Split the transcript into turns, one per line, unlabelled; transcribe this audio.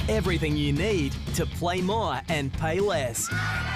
Everything you need to play more and pay less.